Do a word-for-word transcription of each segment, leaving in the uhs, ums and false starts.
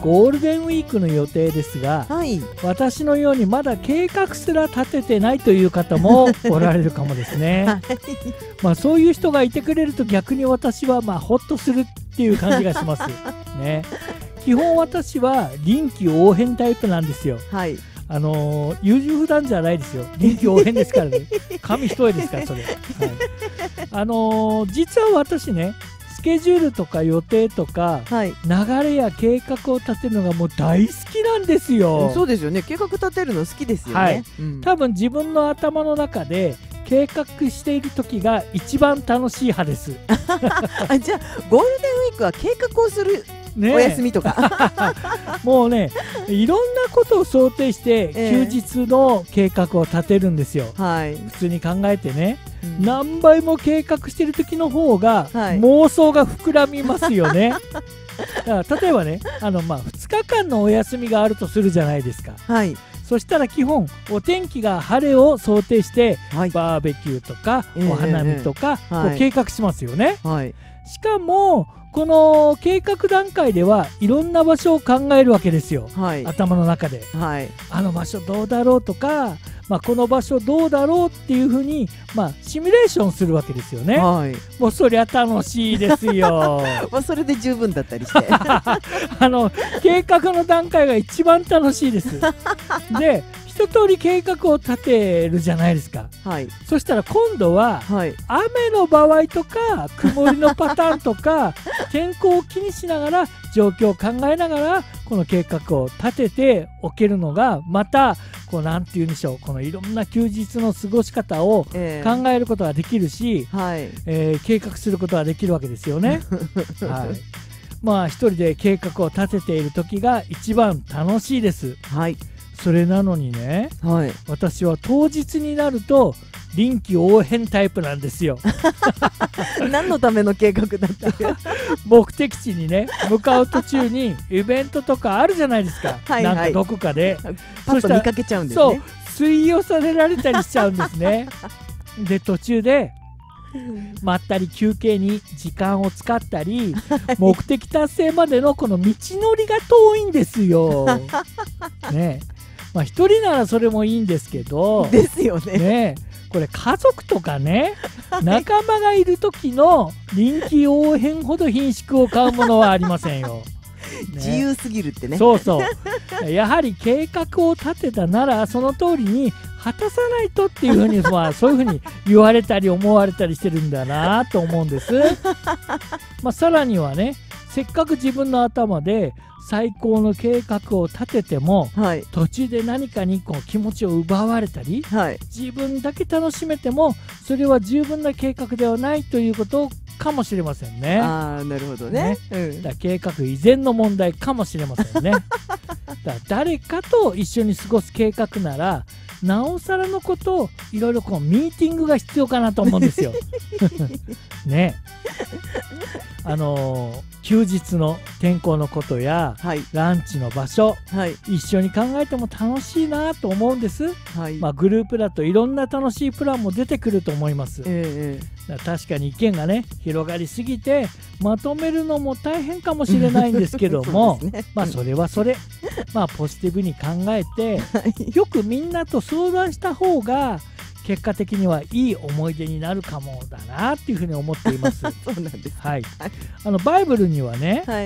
ゴールデンウィークの予定ですが、 はい、 私のようにまだ計画すら立ててないという方もおられるかもですね。はい、まあそういう人がいてくれると逆に私はまあホッとするっていう感じがしますね。基本私は臨機応変タイプなんですよ。 はい、 あのー、優柔不断じゃないですよ。臨機応変ですからね。紙一重ですからそれ。はい、あのー、実は私ね、スケジュールとか予定とか、はい、流れや計画を立てるのがもう大好きなんですよ。 そうですよね。計画立てるの好きですよね。はい、 うん、多分自分の頭の中で計画している時が一番楽しい派です。 あ、じゃあゴールデンウィークは計画をする、ね、お休みとかもうね、いろんなことを想定して休日の計画を立てるんですよ。はい、普通に考えてね、うん、何倍も計画してる時の方が、はい、妄想が膨らみますよね。だから例えばね、あのまあふつかかんのお休みがあるとするじゃないですか。はい、そしたら基本お天気が晴れを想定して、はい、バーベキューとか、えー、お花見とか、えーこう計画しますよね。はい、しかもこの計画段階ではいろんな場所を考えるわけですよ。はい、頭の中で、はい、あの場所どうだろうとか、まあ、この場所どうだろうっていうふうに、まあ、シミュレーションするわけですよね。はい、もうそりゃ楽しいですよ。 もうそれで十分だったりしてあの計画の段階が一番楽しいです。で一通り計画を立てるじゃないですか。はい、そしたら今度は、はい、雨の場合とか曇りのパターンとか天候を気にしながら状況を考えながらこの計画を立てておけるのがまたこうなんて言うんでしょう、このいろんな休日の過ごし方を考えることができるし、えーはいえー、計画することができるわけですよね。はい、まあ一人で計画を立てている時が一番楽しいです。はい、それなのにね、はい、私は当日になると臨機応変タイプなんですよ。 何のための計画だったか目的地にね向かう途中にイベントとかあるじゃないですか。はい、はい、なんかどこかでパッと見かけちゃうんですね。 そう吸い寄せられたりしちゃうんですね。で途中でまったり休憩に時間を使ったり、はい、目的達成までのこの道のりが遠いんですよ。ね、まあ一人ならそれもいいんですけどですよね。 ね、これ家族とかね、はい、仲間がいる時の臨機応変ほど品種を買うものはありませんよ。ね、 自由すぎるってね。 そうそうやはり計画を立てたならその通りに果たさないとっていうふうにまあそういうふうに言われたり思われたりしてるんだなと思うんです。まあさらにはね、せっかく自分の頭で最高の計画を立てても、はい、途中で何かにこう気持ちを奪われたり、はい、自分だけ楽しめてもそれは十分な計画ではないということかもしれませんね。 あー、なるほどね。 ね、うん、だ計画以前の問題かもしれませんね。だ誰かと一緒に過ごす計画ならなおさらのことをいろいろこうミーティングが必要かなと思うんですよ。ね、あのー、休日の天候のことや、はい、ランチの場所、はい、一緒に考えても楽しいなと思うんです。はい、まあ、グループだといろんな楽しいプランも出てくると思います。えー、だ確かに意見がね広がりすぎてまとめるのも大変かもしれないんですけども、ね、まあそれはそれ、まあポジティブに考えて、はい、よくみんなと相談した方が結果的にはいい思い出になるかもだなっていうふうに思っています。 そうなんです、 はい、あのバイブルにはね、はい、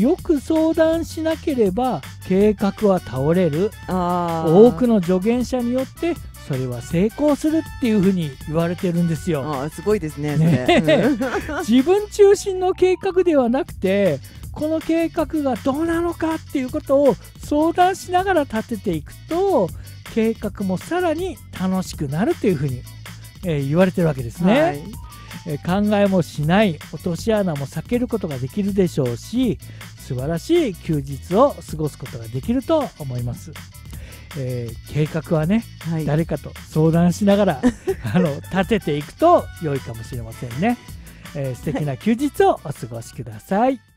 よく相談しなければ計画は倒れる、あ多くの助言者によってそれは成功するっていうふうに言われてるんですよ。 あすごいですね。 ね自分中心の計画ではなくてこの計画がどうなのかっていうことを相談しながら立てていくと計画もさらに楽しくなるというふうに、えー、言われてるわけですね。はい、えー、考えもしない落とし穴も避けることができるでしょうし素晴らしい休日を過ごすことができると思います。えー、計画はね、はい、誰かと相談しながらあの立てていくと良いかもしれませんね。えー、素敵な休日をお過ごしください。